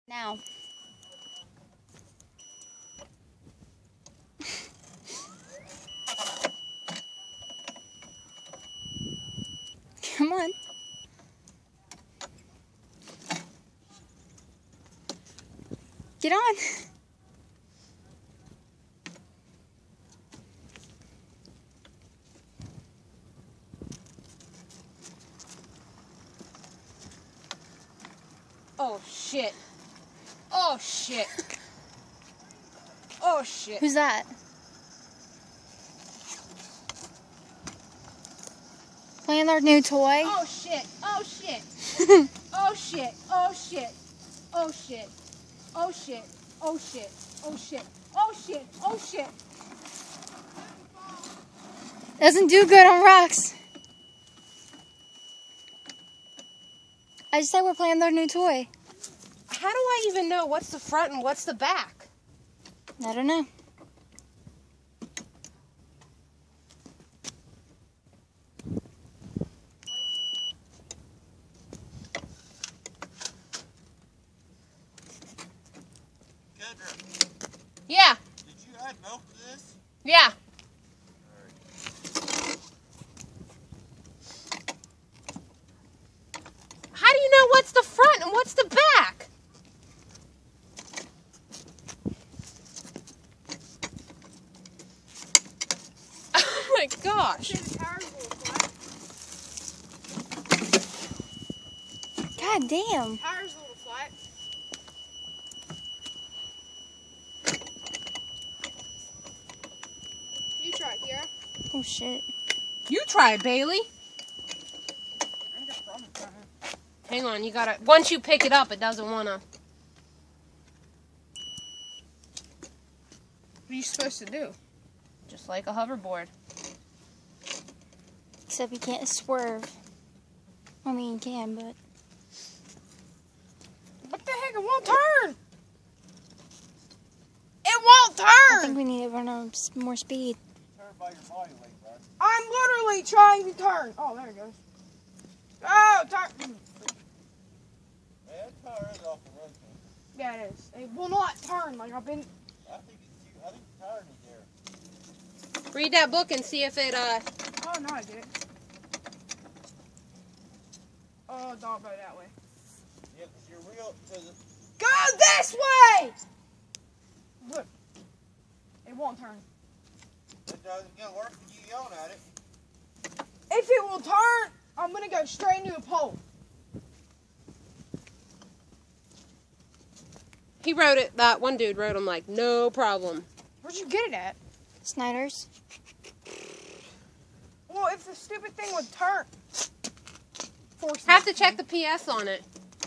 Now. Come on. Get on. Oh shit. Oh shit. Oh shit. Who's that? Playing our new toy? Oh shit. Oh shit. Oh shit. Oh shit. Oh shit. Oh shit. Oh shit. Oh shit. Oh shit. Oh shit. Doesn't do good on rocks. I just said we're playing their new toy. How do I even know what's the front and what's the back? I don't know. Yeah. Did you add milk to this? Yeah. How do you know what's the front and what's the back? Oh my gosh. God damn. Tire's a little flat. You try it, Kira. Oh shit. You try it, Bailey. Hang on, you gotta. Once you pick it up, it doesn't wanna. What are you supposed to do? Just like a hoverboard. Except you can't swerve. I mean, you can, but... What the heck? It won't turn! It won't I think turn! we need to run on more speed. Turn by your body weight, bud. I'm literally trying to turn. Oh, there it goes. Oh, turn! Hey, that tire is off the road, man. Yeah, it is. It will not turn like I've been... I think the tire needs air. Read that book and see if it, Oh, no, I did it. Oh, don't go that way. Yeah, because your wheel, Go this way! Look. It won't turn. it doesn't gonna work when you yelling at it. If it will turn, I'm going to go straight into a pole. he wrote it, that one dude wrote him like, no problem. Where'd you get it at? Snyder's. Well, if the stupid thing would turn. Have to check the PS on it.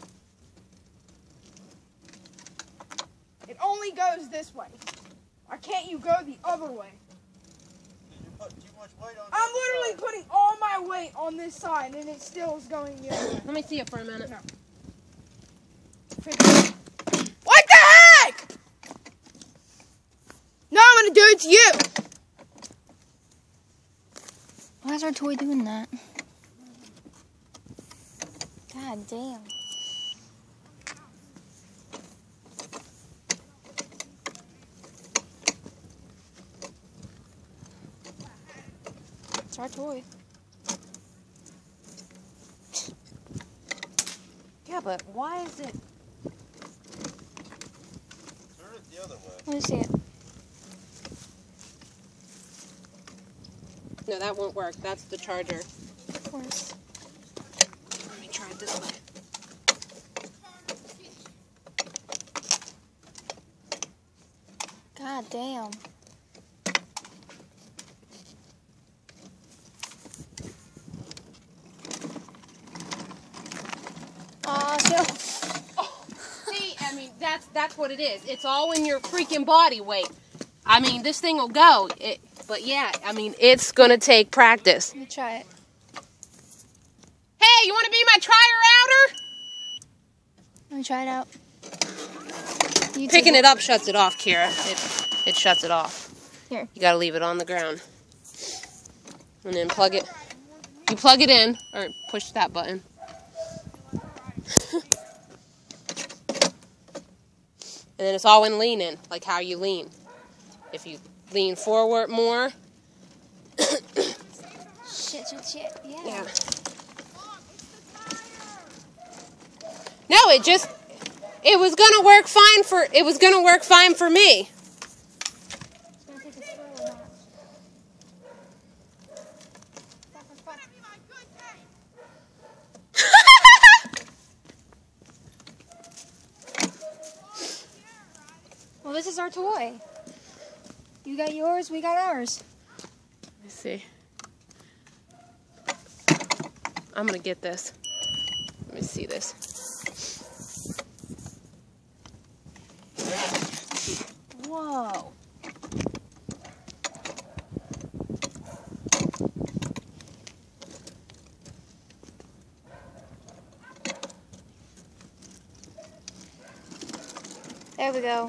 It only goes this way. Why can't you go the other way? Did you put too much weight on I'm the other literally side? putting all my weight on this side, and it still is going the other way. Let me see it for a minute. No. What the heck? No, I'm gonna do it to you. Why is our toy doing that? God damn. It's our toy. Yeah, but why is it? Turn it the other way. Let me see it. No, that won't work. That's the charger. Of course. Let me try it this way. God damn. See, I mean, that's what it is. It's all in your freaking body weight. I mean, this thing will go. But yeah, I mean, it's gonna take practice. Let me try it. Hey, you want to be my tri-router? Let me try it out. You Picking take it up shuts it off, Kira. It shuts it off. Here. You gotta leave it on the ground. And then plug it. You plug it in, or push that button. And then it's all in leaning, like how you lean. If you lean forward more. Shit. Yeah. Yeah. No, it was gonna work fine for me. It's gonna take a slow amount. Well, this is our toy. You got yours, we got ours. Let me see. I'm gonna get this. Let me see this. Whoa. There we go.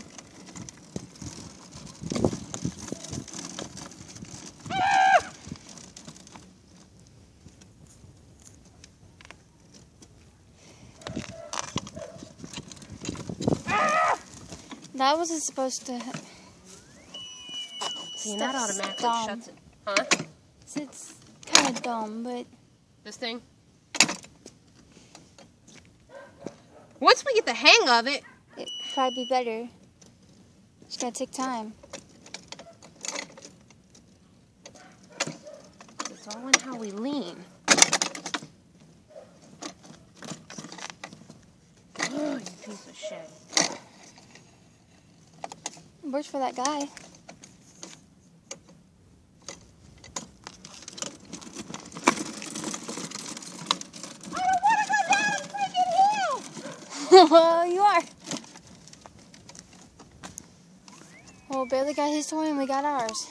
That wasn't supposed to. See, that automatically dumb. shuts it. Huh? It's kind of dumb, but This thing? Once we get the hang of it, it'd probably be better. It's gonna take time. it's all in how we lean. Oh, you piece of shit. It works for that guy. Well, you are. Well, Bailey got his toy and we got ours.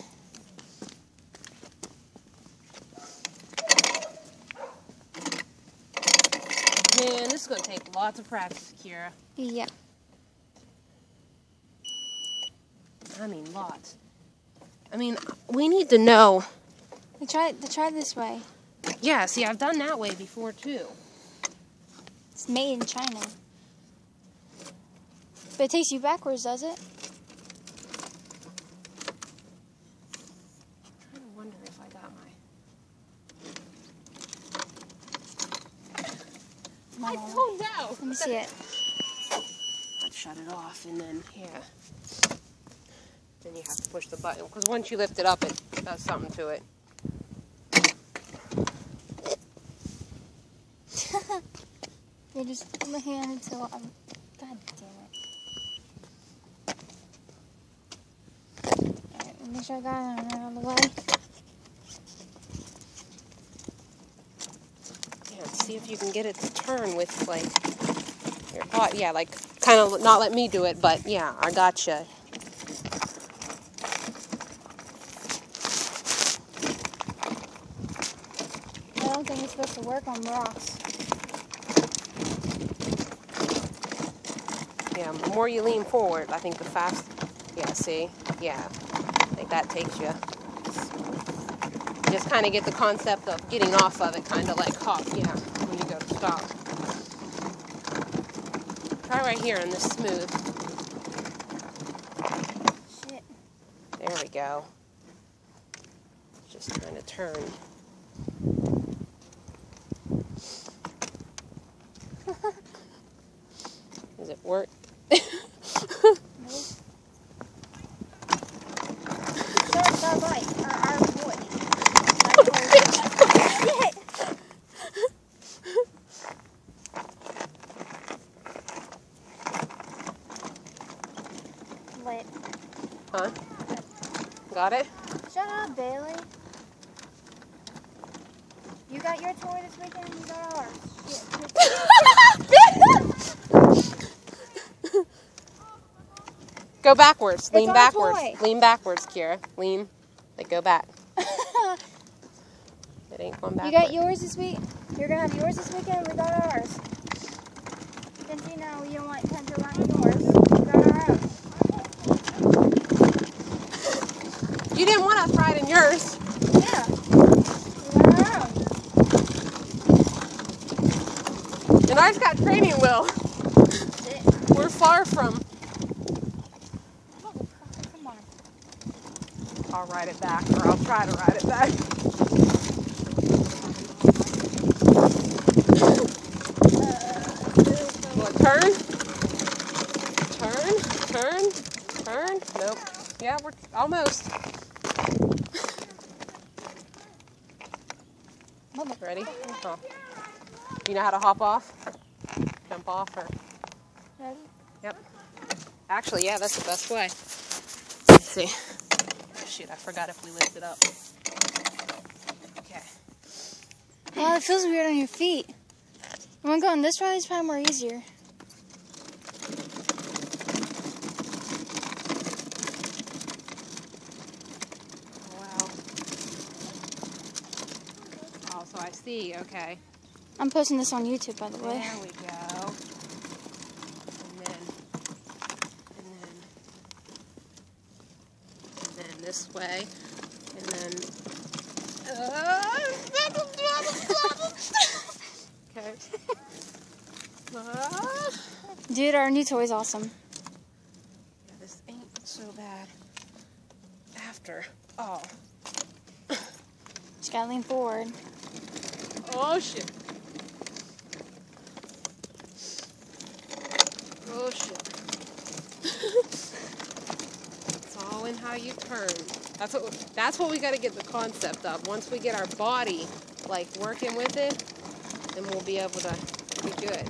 Man, this is going to take lots of practice, Kira. Yeah. I mean, lots. I mean, we need to know. They try this way. Yeah, see, I've done that way before, too. It's made in China. But it takes you backwards, does it? I wonder if I got my... I don't know. Let me see it. Let's shut it off, and then, yeah. Then you have to push the button, because once you lift it up, it does something to it. You just put my hand until I'm... God damn it. Alright, make sure I got it right on the way. Yeah, see if you can get it to turn with, like, your butt. Yeah, like, kind of not let me do it, but, yeah, I gotcha. I don't think it's supposed to work on rocks. Yeah, the more you lean forward, I think the faster. Yeah, see? Yeah. I think that takes you. Just kind of get the concept of getting off of it, kind of like hop, yeah, when you go to stop. Try right here in this smooth. Shit. There we go. Just trying to turn. Does it work? Our bike, our boy. Shit! Lit. Huh? Got it? Shut up, Bailey. You got your toy this weekend and we got ours. Go backwards. Lean our backwards. toy. Lean backwards, Kira. Lean. Like, go back. It ain't going backwards. You got yours this week? You're gonna have yours this weekend? We got ours. Since you know you don't want to run yours, we got our own. You didn't want us riding yours. Yeah. We got our own. And ours got training wheel. Shit. We're far from. I'll ride it back, or I'll try to ride it back. What, turn? Turn? Nope. Yeah, we're almost. Ready? Oh. You know how to hop off? Jump off or? Ready? Yep. Actually, yeah, that's the best way. Let's see. Oh, shoot, I forgot if we lift it up. Okay. Oh, it feels weird on your feet. When I'm going this way, it's probably more easier. Wow. Oh, so I see. Okay. I'm posting this on YouTube, by the way. There we go. And then this way. And then. Okay. Dude, our new toy's awesome. Yeah, this ain't so bad. After. Oh. Just gotta lean forward. Oh, shit. Oh, shit. It's all in how you turn. That's what we got to get the concept of. Once we get our body, like, working with it, then we'll be able to be good.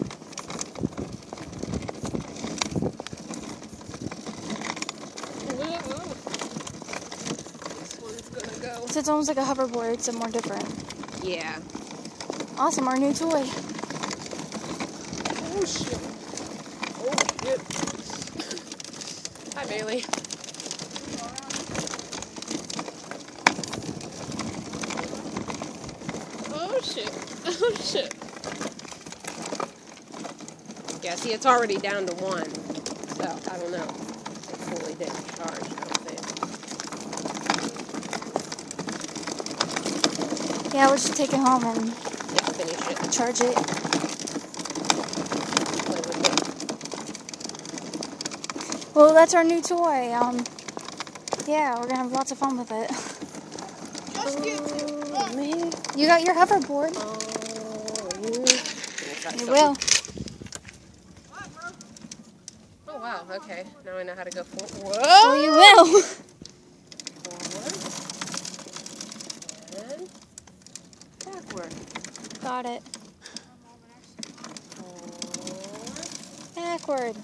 This one's gonna go. So it's almost like a hoverboard, except more different. Yeah. Awesome, our new toy. Oh, shit. Oh, shit. Hi, Bailey. Oh, shit. Oh, shit. Yeah, see, it's already down to 1. So, I don't know. It fully didn't charge, I don't think. Yeah, we should take it home and Yeah, finish it. charge it. Play with it. Well, that's our new toy. Yeah, we're gonna have lots of fun with it. Just you two. Oh, man. You got your hoverboard. Oh, You will. Oh, wow. Okay. Now I know how to go forward. Well, Whoa! you will. Forward. And backward. Got it. Forward. Backward.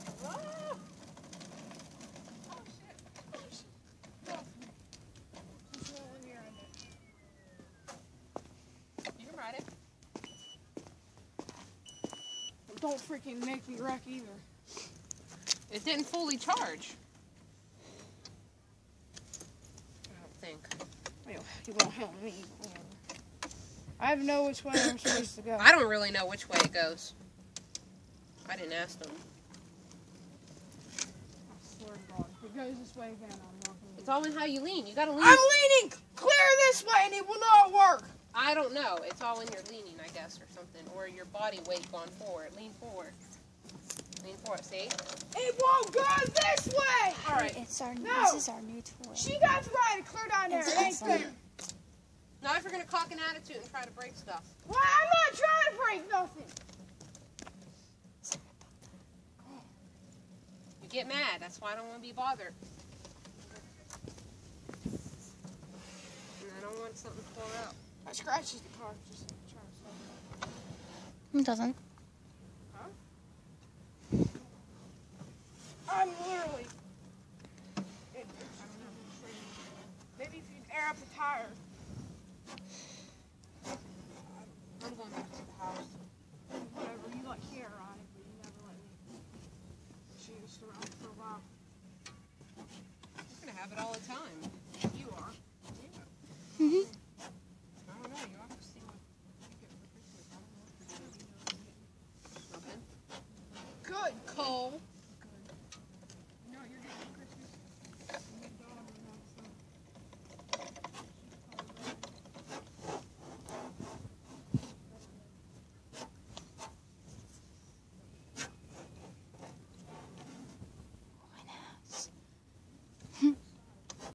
You can ride it. Don't freaking make me wreck either. It didn't fully charge. I don't think. You won't help me. I have to know which way I'm supposed to go. I don't really know which way it goes. I didn't ask them. I swear to God, if it goes this way again, I'm not going It's all in how you lean. You gotta lean. I'm leaning clear this way and it will not work. I don't know. It's all in your leaning, I guess, or something. Or your body weight going forward. Lean forward. Lean forward, see? It won't go this way. All right. This is our new toy. She got to ride it clear down there. It's It ain't awesome. fair. Now if you're gonna cock an attitude and try to break stuff. Well, I'm not trying to break nothing. You get mad. That's why I don't want to be bothered. And I don't want something to fall out. I scratches the car. Just trying to stop it. It doesn't. I'm literally. Maybe if you air up the tire. I'm going back to the house. Whatever. You let Kiara on it, but you never let me. She used to run for a while. I'm gonna have it all the time.